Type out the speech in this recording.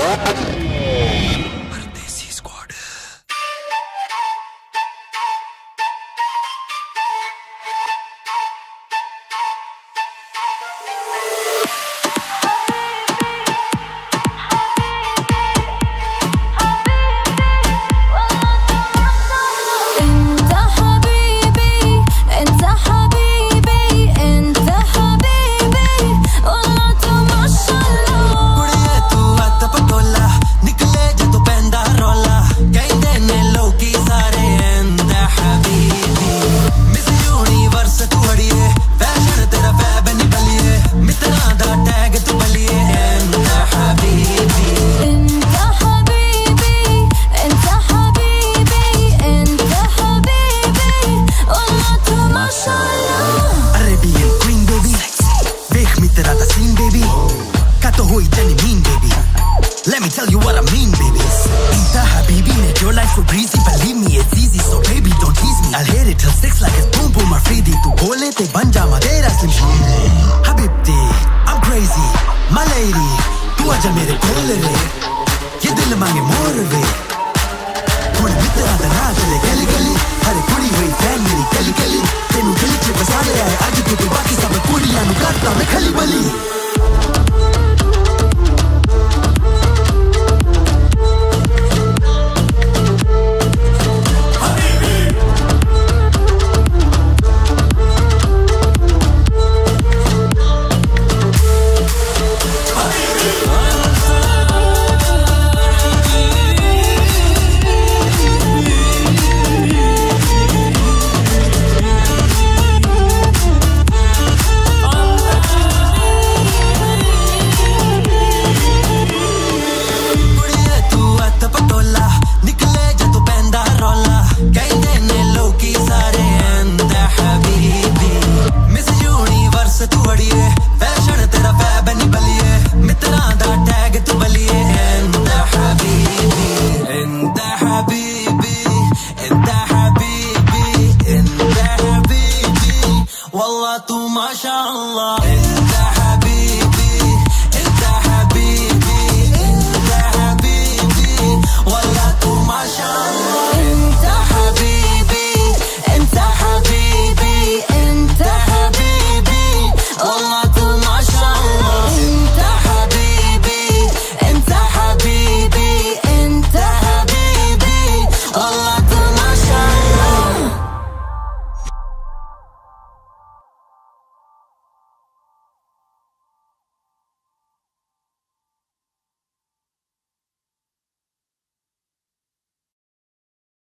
Let me tell you what I mean, babies. Inta habibi, make your life so breezy. Believe me, it's easy, so baby, don't tease me. I'll hit it till 6 like it's boom boom Afridi. Tu bole te banja madera slim shady. Habibti, I'm crazy, my lady. Tu aja mere kole re. Ye dil mange more ve. Thode mitra da na chale gali gali. Hare kudi hui fan meri gali gali. Tenu gali che basale aaye aaj tu te baki sab kudiyan nu karta main khali bali. والله تو ما شاء الله.